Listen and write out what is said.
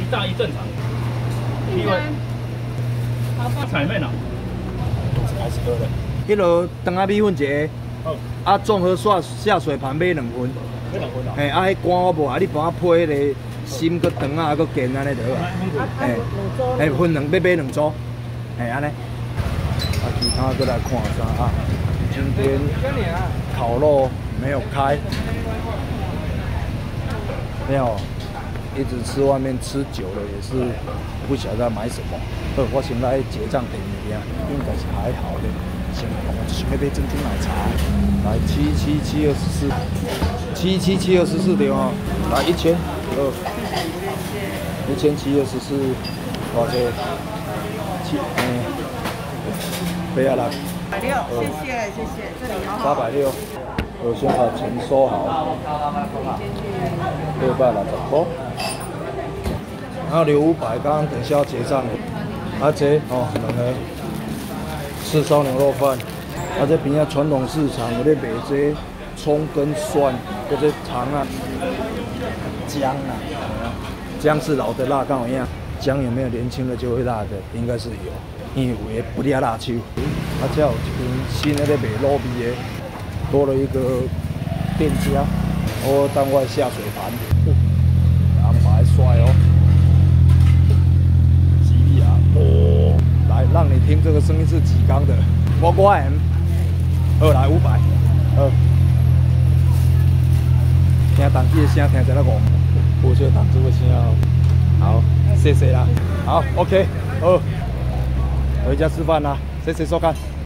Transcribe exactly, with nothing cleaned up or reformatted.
大一正常。因为好吧，彩面啊， 还是喝的。迄落肠仔米粉一个，好，啊综合刷下水盘买两份。买两份啊？嘿，啊，迄肝我无啊，你帮我配迄个心个肠啊，个腱安尼就好啊。嘿，嘿，分两要买两组，嘿安尼。啊，其他过来看啥啊？今天烤肉没有开，没有。 一直吃外面吃久了，也是不晓得买什么。呃，我先来结账点物件，应该是还好的。先，我想要杯珍珠奶茶，来七七七二十四，七七七二十四对哦，来一千二，一千七二十四，多少钱？七，嗯，杯啊来。百六，谢谢谢谢，这里八百六，我先把钱收好。六百六十块。 然后留五百，刚刚等下要结账。啊这哦，两个赤烧牛肉饭。啊这边啊传统市场有咧卖这葱跟蒜，或者糖啊、姜啊，姜是老的辣，跟我一样。姜有没有年轻的就会辣的？应该是有，因为有的不辣辣手。啊这有一边新的咧卖卤味的，多了一个店家。我当我下水盘，安排帅哦。 哦，来让你听这个声音是几缸的，我我 M， 二来五百，二，听档机的声，听起来五，不缺档主的声哦。好，谢谢啦，好 ，OK， 好，回家吃饭啦，谢谢收看。